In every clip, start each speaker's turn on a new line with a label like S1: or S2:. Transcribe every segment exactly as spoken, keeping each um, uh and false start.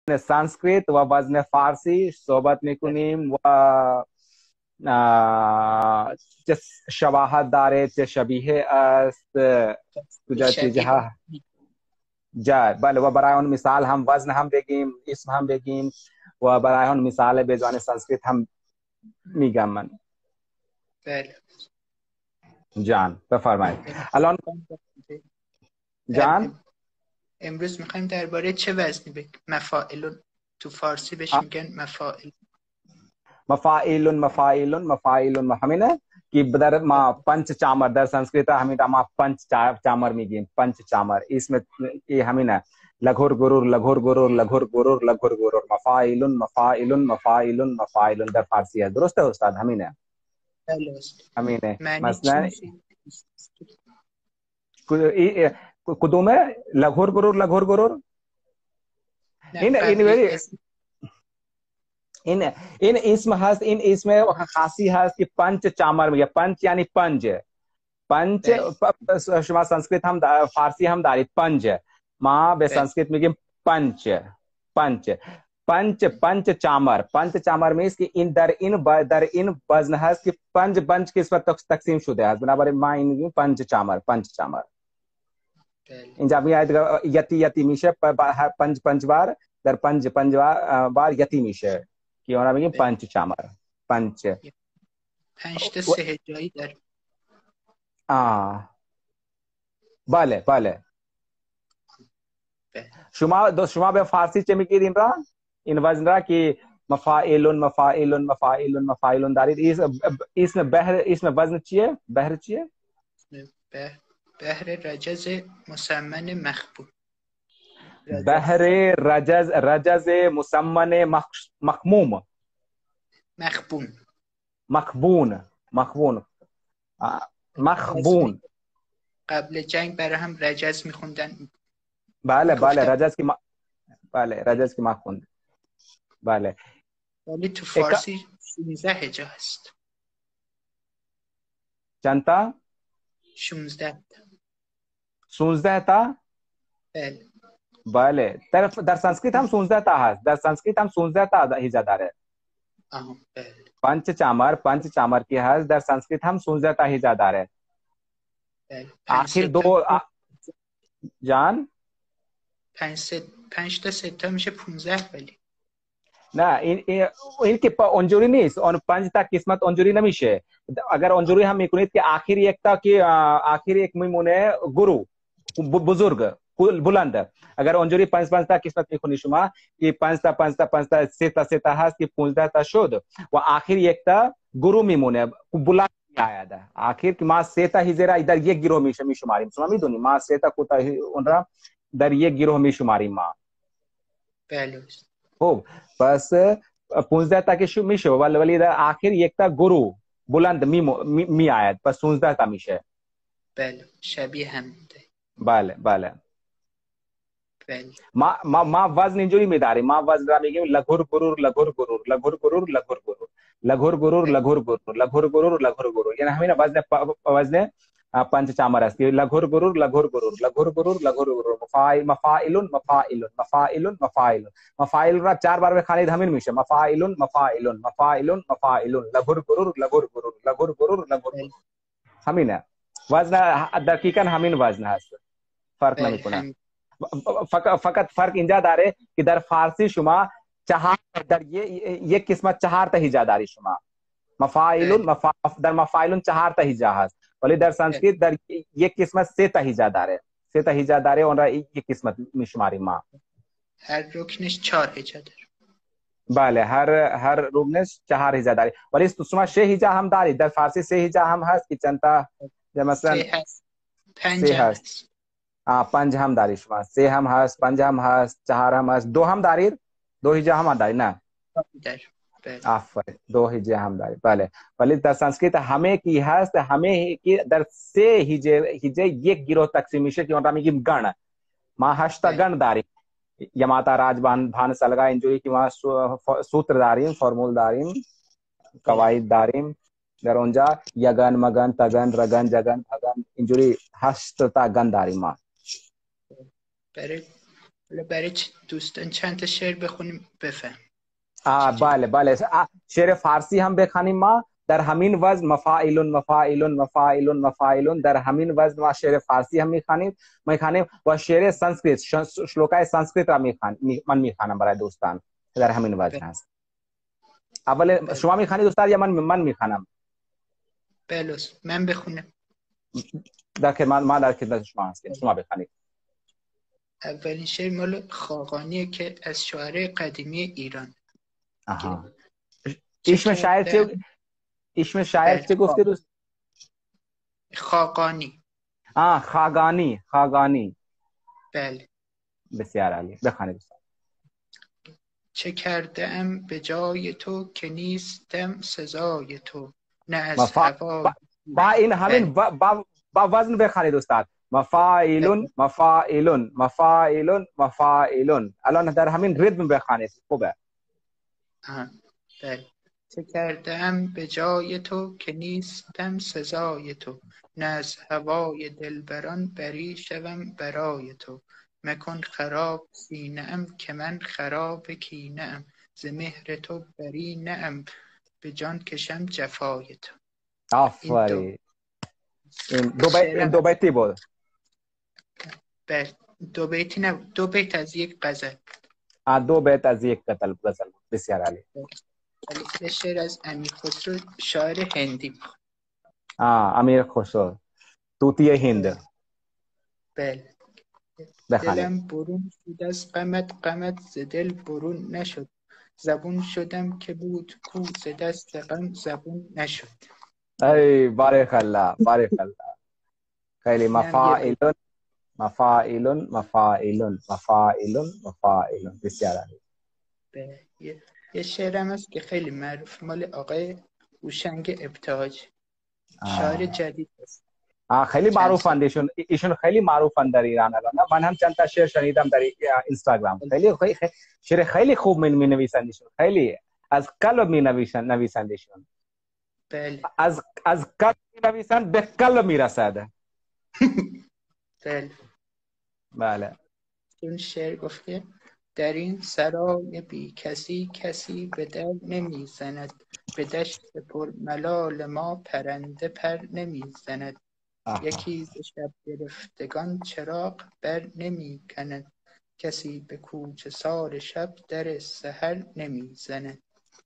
S1: سانسکریت و وزن فارسی صحبت میکنیم و چه شباهت داره چه شبیه است کجا چیزها جا بله و برای اون مثال هم وزن هم بگیم اسم هم بگیم و برای اون مثال به زبان سانسکریت هم میگم من.
S2: بله
S1: جان بفرمایید. الان جان
S2: امروز میخوایم درباره چه وزنی بگیم؟ مفاعل تو فارسی بهش میگن مفاعل.
S1: مفاعل مفاعل مفاعل همینه که در ما پنچ چامر در سانسکریت همین ما پنچ چامر میگیم پنچ چامر اسم همینه لغور گرور لغور گرور لغور گرور لغور گرور مفاعل مفاعل مفاعل مفاعل در فارسی است. درسته استاد؟ همینه همینه. مثلا کدومه لغور گرور لغور گرور این این این این اسم هست. این اسم خاصی هست که پنچ چامر میگه. پنچ یعنی پنج. پنچ شما سانسکریت هم فارسی هم دارید پنج. ما به سانسکریت میگیم پنچ پنچ پنچ پنچ چامر. پنچ چامر میست که این در این در این وزن هست که پنج پنج قسمت تقسیم شده است. بنابراین ما این میگیم پنچ چامر پنچ چامر. اینجا میاد یتی یتی میشه پنج پنج بار در پنج پنج بار یتی میشه که اونا میگیم پنچ چامر. پنچ
S2: پنج تا سه هجایی داره.
S1: آه بله بله. شما دو شما به فارسی چه میگید این را؟ این وزن را که مفاعل مفاعل مفاعل مفاعل دارید. اسم بحر اسم وزن چیه؟ بحر چیه؟
S2: بحر رجز مثمن مخبون.
S1: بحر رجز رجز مثمن مخموم
S2: مخبون
S1: مخبون مخبون مخبون.
S2: قبل جنگ برای هم رجز میخوندن.
S1: بله بله رجز که ما... بله رجز که ما خوند. بله
S2: ولی تو فارسی شانزده هجا هست.
S1: چند تا؟
S2: شانزده تا.
S1: شانزده تا؟
S2: بله
S1: بله در در سانسکریت هم شانزده تا هست. در سانسکریت هم شانزده تا هجا داره.
S2: آها بله.
S1: پنچ چامر پنچ چامر کی هست در سانسکریت هم شانزده تا هجا داره.
S2: بله.
S1: آخر دو آ... جان
S2: پنج ست پنج تا سه تا میشه پانزده. ولی
S1: نه این این, این که اونجوری نیست. اون پنج تا قسمت اونجوری نمیشه. اگر اونجوری هم میکنید که آخر یک تا که آخر یک میمونه گرو بزرگ بلند. اگر اونجوری پنج پنج تا قسمت میکنید شما که پنج تا پنج تا پنج تا سه تا سه تا هست که پانزده تا شد و آخر یک تا گرو میمونه بلند میآید. آخر که ما سه تا هزار در یک گروه میشه میشماریم. شما میدونید ما سه تا کوتا اون را در یک گروه میشماریم ما.
S2: بله.
S1: خب پس پانزده تا که میشه ولی ولی در آخر یک تا گرو بلند می می آید. پس پانزده تا میشه.
S2: بله شبیه هم بوده.
S1: بله بله.
S2: بله.
S1: ما ما ما وزن اینجوری می‌داریم. ما وزن را میگیم لغور گرور لغور گرور لغور گرور لغور گرور لغور گرور لغور گرور لغور گرور لغور گرور. یعنی همین وزن وزن پنچ چامر است. لغور گرور لغور گرور لغور گرور لغور گرور مفاعل مفاعل مفاعل مفاعل مفاعل مفاعل را چهار بار بخوانید همین میشه مفاعل مفاعل مفاعل مفاعل لغور گرور لغور گرور لغور گرور لغور گرور. همینه وزن دقیقاً همین وزن هست. فرق نمیکنه. فقط فقط فرق اینجا داره که در فارسی شما چهار در یک قسمت چهار تا هجا داری شما. مفاعل مفا... در مفاعل چهار تا هجا هست ولی در سانسکریت در یک قسمت سه تا هجا داره. سه تا هجا داره اون را یک قسمت میشماریم ما.
S2: هر رکنش چهار هجا داره.
S1: بله هر هر رکنش چهار هجا داره ولی شما سه هجا هم دارید. در فارسی سه هجا هم هست که چند تا مثلا
S2: سه هست. پنج هست.
S1: آه پنج هم داری شما. سه هم هست پنج هم هست چهار هم هست. دو هم دارید. دو هجا هم دارید نه؟ آفرین دو هجا هم دارید. بله ولی در سانسکریت همه کی هست همه کی در سه هجا هجا یک گروه تقسیم میشه که اون را میگیم گण. ما هشت تا گण داریم. یماتا راجبان بان سلگا اینجوری که ما سوتر داریم فرمول داریم قواعد داریم. در اونجا یگن مگن تگن رگن جگن بگن اینجوری هشت تا گण داریم ما.
S2: برای برای دوستان چند تا شعر بخونیم بفهم.
S1: آه بله بله شعر فارسی هم بخوانیم ما در همین وزن مفاعلون مفاعلون مفاعلون مفاعلون در همین وزن ما شعر فارسی هم میخوانیم میخوانیم و شعر سانسکریت شلوکای سانسکریت را میخوانم من میخوانم برای دوستان در همین وزن هست. اول شما میخوانید استاد یا من من میخوانم؟
S2: بله من بخونم.
S1: در خدمت ما در خدمت شما هستیم. شما بخوانید.
S2: اولین شعر مال خاقانیه که از شاعر قدیمی ایران.
S1: آها. اسم شاعر چه اسم شاعر چه گفته دوست؟
S2: خاقانی.
S1: آه خاقانی خاقانی.
S2: بله.
S1: بسیار عالی. بخوانید.
S2: چه کرده ام به جای تو که نیستم سزای تو نه از
S1: مفا...
S2: هوا
S1: با... با این همین با, با... با وزن بخوانید استاد. مفاعلون مفاعلون مفاعلون مفاعلون. الان در همین ریتم بخوانید. خوبه.
S2: آها. بله. چه کرده ام به جای تو که نیستم سزای تو نه از هوای دلبران بری شوم برای تو مکن خراب سینه ام که من خراب کینه ام ز مهر تو بری نه ام به جان کشم جفای تو.
S1: آفرین. این دو بیت این دو بیتی بود.
S2: بله دو بیتی نه دو بیت از یک غزل.
S1: آ دو بیت از یک غزل غزل. بسیار عالی.
S2: یه شعر از امیر خسرو شاعر هندی.
S1: آه امیر خسرو طوطی هند.
S2: بله.
S1: بخوانید.
S2: دلم برون شد از غمت غمت ز دل برون نشد زبون شدم که بود کو ز دست غم زبون نشد.
S1: ای بارک الله بارک الله. خیلی مفاعلون مفاعلون مفاعلون مفاعلون مفاعلون. بسیار عالی.
S2: یه یه شعرم هست که خیلی معروف مال آقای هوشنگ ابتهاج شاعر جدید است.
S1: آه خیلی معروفن ایشون ایشون خیلی معروفن در ایران الان. من هم چند تا شعر شنیدم در اینستاگرام. خیلی خیلی شعر خیلی خوب می نویسن ایشون. خیلی از قلب می نویسن نویسن ایشون.
S2: بله.
S1: از از قلب می نویسن به قلب میرسد.
S2: بله.
S1: بله.
S2: اون شعر گفته در این سرای بی کسی کسی به در نمیزند به دشت پر ملال ما پرنده پر نمیزند یکی ز شب گرفتگان چراغ بر نمی کند کسی به کوچه سار شب در سحر نمیزند.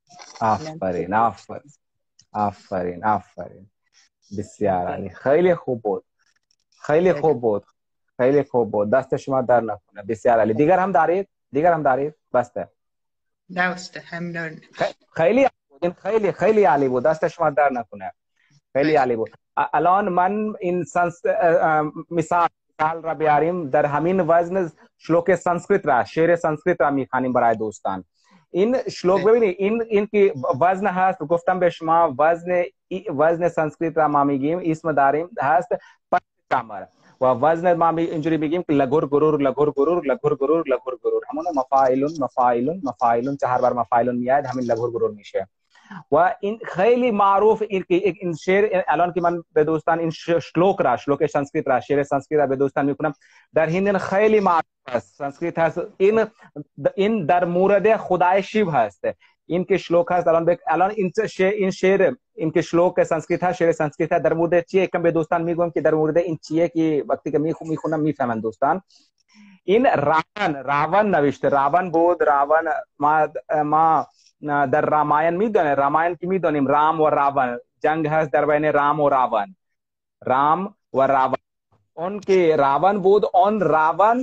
S1: آفرین آفرین آفرین آفرین. بسیار عالی. خیلی خوب بود. خیلی خوب بود. خیلی خوب بود. دست شما در نکنه. بسیار عالی. دیگر هم دارید؟ دیگر هم دارید؟ بسته.
S2: نه بسته همین.
S1: خیلی این خیلی خیلی عالی بود. دست شما در نکنه. خیلی عالی بود. الان من این سانس مثال را بیاریم در همین وزن شلوک سانسکریت را شعر سانسکریت را میخوانیم برای دوستان. این شلوک ببینید این این که وزن هست گفتم به شما وزن وزن سانسکریت را ما میگیم اسم داریم هست پنچکامارا و وزن ما اینجوری میگیم که لگور گرور لگور گرور لگور گرور لگور گرور همون مفاعلون مفاعلون مفاعلون چهار بار مفاعلون میاد همین لگور گرور میشه. و این خیلی معروف این این شعر الان که من به دوستان این شلوک را شلوک سانسکریت را شعر سانسکریت را به دوستان میکنم در هند خیلی معروف است. سانسکریت هست این این در مورد خدای شیو هست. این که شلوک هست الان بک... الان این شعر این شعر این که شلوک سانسکریت هست شعر سانسکریت در مورد چیه که به دوستان میگم که در مورد این چیه که وقتی که میخونم میفهمن دوستان. این راون راون نوشته راون بود. راون ما ما در راماین میدونه راماین که میدونیم رام و راون جنگ هست در بین رام و راون. رام و راون اون که راون بود اون راون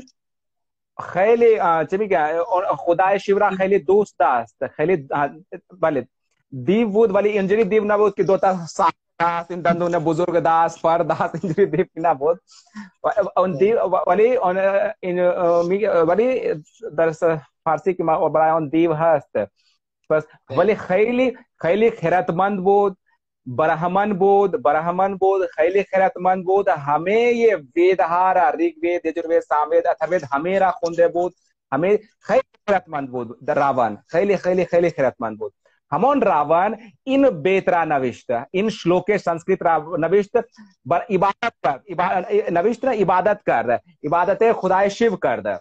S1: خیلی چه میگه خدای شیو را خیلی دوست داشت. خیلی بله دیو بود ولی اینجوری دیو نبود که دو تا ساعت داشت این دندون بزرگ داشت پر داشت اینجوری دیو نبود. اون دیو ولی اون این میگه ولی در فارسی که ما برای اون دیو هست بس ولی خیلی خیلی خیرتمند بود. برهمن بود برهمن بود خیلی خیرتمند بود. همه ویدها را ریگ وید یجوروید ساموید اتروید همه را خونده بود. همه خیلی خیرتمند بود در راون. خیلی خیلی خیلی خیرتمند بود. همون راون این بیت را نوشته. این شلوک سانسکریت را نوشته بر عبادت کرد. نوشته عبادت کرده. عبادت خدای شیو کرده.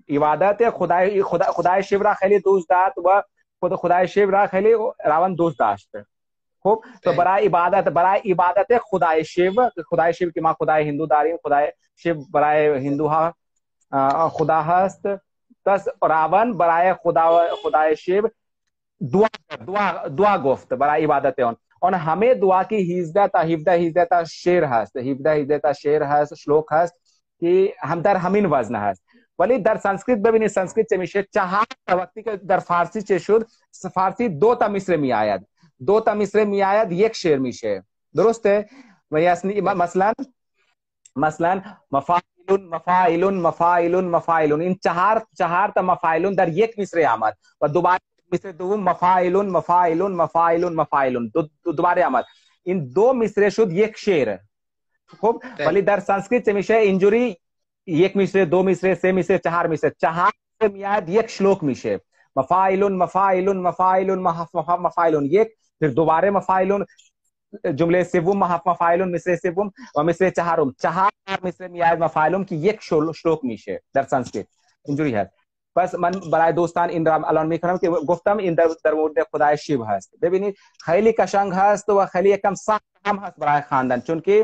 S1: ibadat Khuday Khuda Khuday Shiv ra khali dost dat wa khud Khuday Shiv ra khali Ravan dost dasht. खूब तो बराए इबादत बराए इबादत है खुदाए शिव खुदाए शिव की माँ खुदाए हिंदू दारी खुदाए शिव बराए हिंदू हा खुदा हस्त तस रावण बराए खुदा खुदाए शिव दुआ दुआ दुआ गुफ्त बराए इबादत है और हमें दुआ की हिजदत हिफ्दा हिजदत शेर हस्त हिफ्दा हिजदत शेर हस्त श्लोक हस्त कि हम दर हमीन वजन हस्त वली दर संस्कृत बबिनी संस्कृत चमिशे चार वक्ति के दर फारसी चे शुद्ध फारसी दो ता मिस्र में आयत दो ता मिस्र में आयत एक शेर मिशे दुरुस्त है वही मसलन मसलन मफाइलुन मफाइलुन मफाइलुन मफाइलुन इन चार चार ता मफाइलुन दर एक मिस्र आमद और दोबारा मिस्र दो मफाइलुन मफाइलुन मफाइलुन मफाइलुन दोबारा आमद इन दो मिस्र शुद्ध एक शेर खूब वली दर संस्कृत मिशे इंजुरी एक मिस्र दो मिस्र से मिस्र चार मिस्र चार में आयत एक श्लोक मिशे मफाइलुन मफाइलुन मफाइलुन मफाइलुन एक फिर दोबारे मफाइलुन जुमले सिवुम मफाइलुन मिस्र सिवुम और मिस्र चारुम चार मिस्र में आयत मफाइलुन की एक श्लोक मिशे दर संस्कृत इंजुरी है बस मन बराए दोस्तान इन राम अलॉन में करम कि गुफ्तम इन दर दर मुर्दे खुदाए शिव हस्त बेबिनी खैली कशंग हस्त व खैली एकम साम हस्त बराए खानदान चूंकि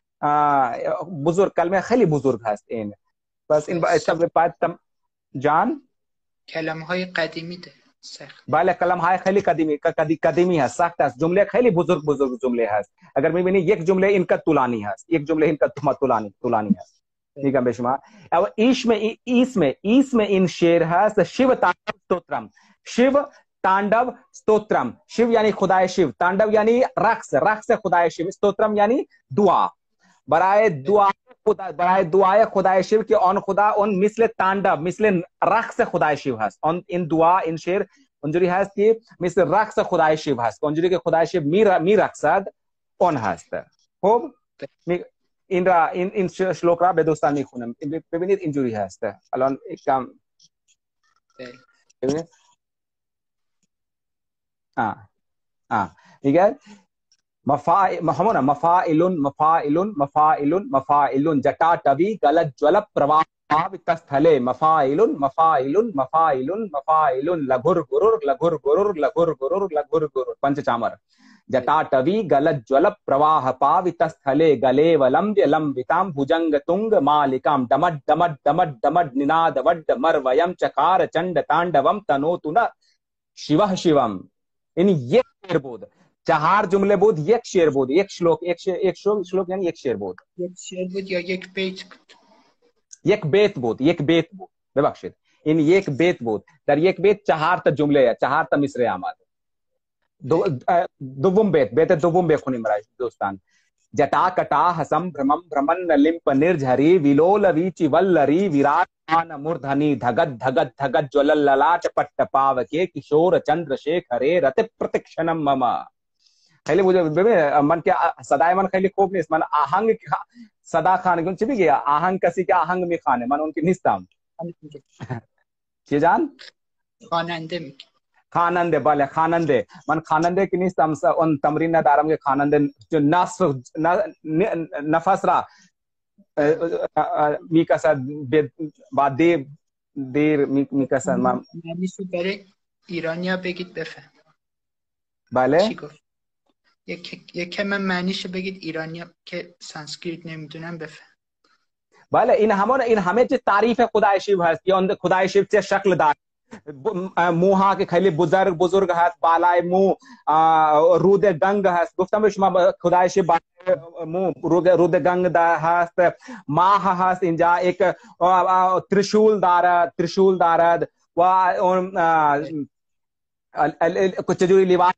S1: बुजुर्ग कल में खैली बुजुर्ग हस्त इन बस इन सब बात जान
S2: कलम های قدیمی ده سخت
S1: بله کلم های خیلی قدیمی قدی قدیمی هست سخت است جمله خیلی بزرگ بزرگ جمله هست اگر میبینی یک جمله اینका طولانی هست یک جمله اینका طولانی طولانی هست میگم به شما او اسم اسم اسم این شعر هست शिव तांडव स्तोत्रम शिव तांडव स्तोत्रम शिव यानी खुदाए शिव तांडव यानी रक्स रक्स खुदाए शिव स्तोत्रम यानी दुआ बराए दुआ खुदा बराए दुआए खुदाए शिव की ऑन खुदा उन मिसले तांडव मिसले रक्स खुदाए शिव हस ऑन इन दुआ इन शेर अंजुरी हस की मिसले रक्स खुदाए शिव हस अंजुरी के खुदाए शिव मी मी रक्सद ऑन हस खूब इन रा इन इन श्लोक रा बेदोस्तानी खुनम बेबिनित इंजुरी हस अलॉन एक काम हां हां ठीक है मफा महमूना मफाइलुन मफाइलुन मफाइलुन मफाइलुन जटा टवी गलत ज्वल प्रवाह वितस्थले मफाइलुन मफाइलुन मफाइलुन मफाइलुन लघुर गुरुर लघुर गुरुर लघुर गुरुर लघुर गुरुर पंचचामर जटा टवी गलत ज्वल प्रवाह पावितस्थले गले वलंब्य लंबिताम भुजंग तुंग मालिकाम डमड डमड डमड डमड निनाद वड्ड मरवयम चकार चंड तांडवम तनोतु न शिवः शिवम इन ये शेर बोध चार जुमले बोध एक शेर बोध एक श्लोक एक शेर एक श्लोक श्लोक यानी एक शेर बोध
S2: एक शेर बोध या एक बेत
S1: एक बेत बोध एक बेत बोध बेबख्शित इन एक बेत बोध दर एक बेत चार त जुमले है चार त मिसरे आमाद दो दुवुम बेत बेत दुवुम बेखुनी मराज दोस्तान जटा कटा हसम भ्रमम भ्रमन लिंप निर्झरी विलोल वीचि वल्लरी विराट मान मूर्धनि धगत धगत धगत ज्वल ललाट पट्ट पावके किशोर चंद्रशेखरे रति प्रतिक्षणम मम खैली मुझे मन के सदाय मन खैली खूब नहीं मन आहंग सदा खान क्यों चिपी गया आहंग कसी के आहंग में खाने मन उनकी निस्ताम ये जान
S2: खानंदे
S1: खानंदे बाले खानंदे मन खानंदे की निस्ताम उन तमरीन दारम के खानंदे जो नस नफसरा मी कसा बादे देर मी मी कसा
S2: یعنی سو برای ایرانیا بگید بفهم
S1: بله
S2: چی گفت یک یک من معنیشو بگید ایرانیا که سانسکریت نمیدونم بفهم
S1: بله این همون این همه چه تعریف خدای शिव هست یا خدای शिव چه شکل دار موها که خیلی بزرگ بزرگ هست بالای مو رود گنگ هست گفتم به شما خدای शिव مو رود رود گنگ دا هست ماه هست اینجا یک त्रिशूल دارد त्रिशूल دارد و कुछ जो लिबास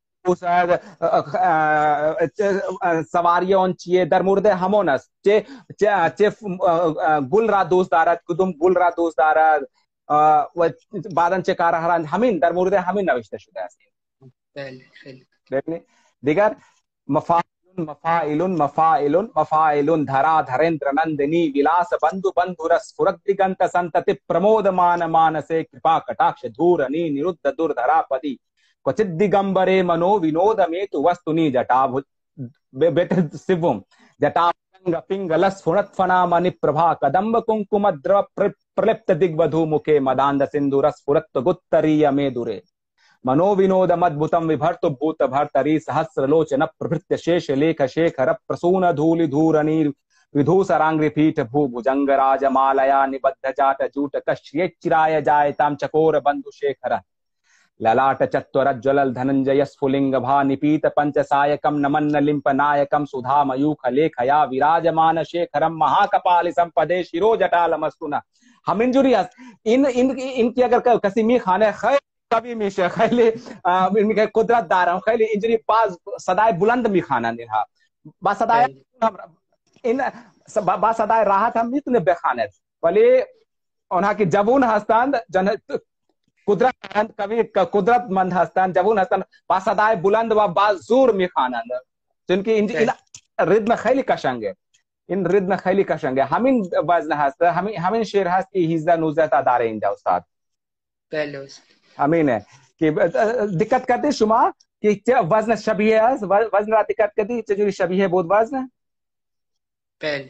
S1: सवारियों चिये दर मुर्दे हमोनस चे चे गुल रा दोस्त दारद कुदुम गुल रा दोस्त दारद व बादन चे कार हरान हमीन दर मुर्दे हमीन नविश्ते शुदा है
S2: بله خیلی
S1: देखने दिगर मफाइलुन मफाइलुन मफाइलुन मफाइलुन धरा धरेंद्र नंदिनी विलास बंधु बंधु रस फुरक दिगंत संतति प्रमोद मान मानसे कृपा कटाक्ष धूरनी निरुद्ध दुर्धरा पदी क्वचित दिगंबरे मनो विनोद में तु वस्तुनि जटा बेटे शिवम जटा पिंगल स्फुरत फनामणि प्रभा कदम्ब कुंकुम द्रव प्रलिप्त दिग्वधू मुखे मदांध सिंधुर स्फुरत गुत्तरीय मेदुरे मनोविनोद मद्भुतम विभर्त भूत भर्तरी सहस्रलोचन प्रभृत्य शेष लेख शेखर प्रसून धूलि धूरनी विधूसरांग्रि पीठ भू भुजंग राजमालया निबद्ध जाट जूट कश्येच्चिराय जायताम चकोर बंधु शेखर ललाट चत्वर ज्वलल धनंजय स्फुलिंग भा निपीत पंचसायकम नमन्न लिंप नायकम सुधा मयूख लेखया विराजमान शेखरम महाकपाल संपदे शिरो जटालमस्तुना। हम इंजुरी इन इन इनकी अगर कसी मी खाने खै कभी मी खैले इनके कुदरत दार खैले इंजुरी पास सदाय बुलंद मी खाना निहा बा सदाय इन बा सदाय राहत हम इतने बेखाने वली उन्हा की जबून हस्तान जन कुदरत कभी कुदरत मंद हस्तान जबून हस्तान बा सदाय बुलंद व बाजूर मी खाना जिनकी इन रिद्म खैली कशंगे इन रिद्म खैली कशंगे हमिन वजन हस्त हमिन हमिन शेर हस्त की हिज्जा नुजता दारे इंजा उस्ताद पहले अमीन है कि दिक्कत करती शुमा कि वजन शबीह है वजन रा दिक्कत करती चजुरी शबीह है बहुत वजन
S2: पहले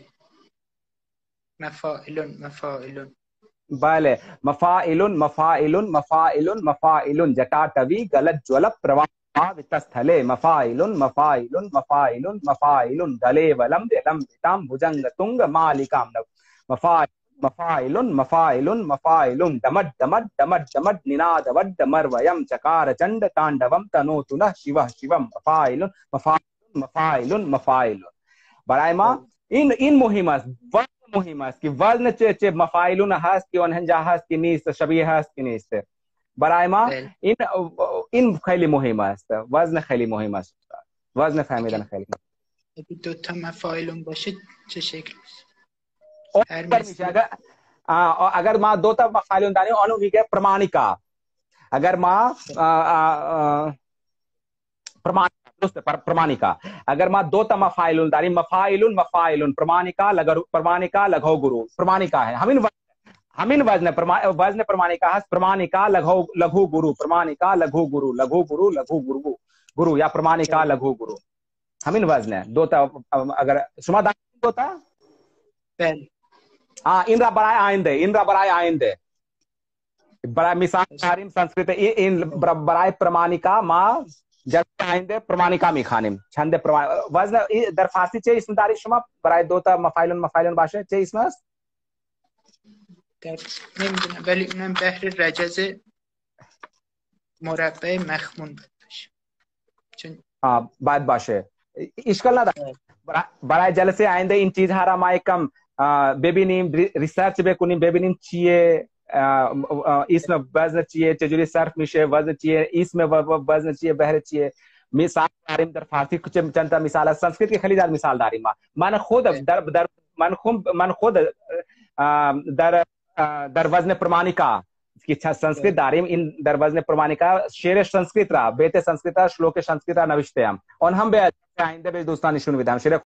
S2: मफाइलुन मफाइलुन
S1: बाले मफाइलुन मफाइलुन मफाइलुन मफाइलुन जटाटवी गलत ज्वल प्रवाह वितस्थले मफाइलुन मफाइलुन मफाइलुन मफाइलुन दले वलम लम विताम भुजंग तुंग मालिकाम मफा मफाइलुन मफाइलुन मफाइलुन दमट दमट दमट दमट निनाद वड्ड मर्वयम चकार चंड तांडवम तनोतुनः शिवः शिवम मफाइलुन मफाइलुन मफाइलुन मफाइलुन बराइमा इन इन मुहिमस वजन मुहिमस कि वजन चे चे मफाइलुन हस कि अनहंजा हस कि नीस शबीह हस कि नीस बराइमा इन इन खैली मुहिमस वजन खैली मुहिमस वजन फहमीदन खैली
S2: अभी तो था मफाइलुन बशद चे शक्ल
S1: अगर अगर माँ दो तब मफाइलुन दानी अनु भी के प्रमाणिका अगर माँ प्रमाणिका प्रमाणिका अगर माँ दो तब मफाइलुन दानी मफाइलुन मफाइलुन प्रमाणिका लगर प्रमाणिका लघु गुरु प्रमाणिका है हमिन हमिन वजन वजन प्रमाणिका है प्रमाणिका लघु लघु गुरु प्रमाणिका लघु गुरु लघु गुरु लघु गुरु गुरु या प्रमाणिका लघु गुरु हमिन वजन है दो तब अगर शुमा दानी दो तब हाँ इनरा बराय आइंदे इनरा बराय आइंदे बराय मिसाल तारीम संस्कृत इन बराय प्रमाणिका माँ जब आइंदे प्रमाणिका में खाने छंदे प्रमाण वजन दर फारसी चे इसमें तारीख शुमा बराय दो ता मफाइलुन मफाइलुन भाषा चे इसमें
S2: نمیدونم ولی اونم بحر رجز مربع مخبون باشه چون
S1: हाँ बात बाशे इश्कल ना बराय जलसे आइंदे इन चीज हारा मायकम बेबिनीम रिसर्च बे कुनी बेबिनीम चिए इसमें वजन चाहिए चजुरी सर्फ मिशे वजन चाहिए इसमें वजन चाहिए बहर चाहिए मिसाल दारिम दर फारसी कुछ चंता मिसाल संस्कृत की खलीदार मिसाल दारी मा मन खुद दर दर मन खुद मन खुद दर दर वजन प्रमाणिका की संस्कृत दारिम इन दर वजन प्रमाणिका शेर संस्कृत रा बेते संस्कृत श्लोक संस्कृत नविष्टे हम और हम बे आइंदे बे दोस्तान निशुन विधान शेर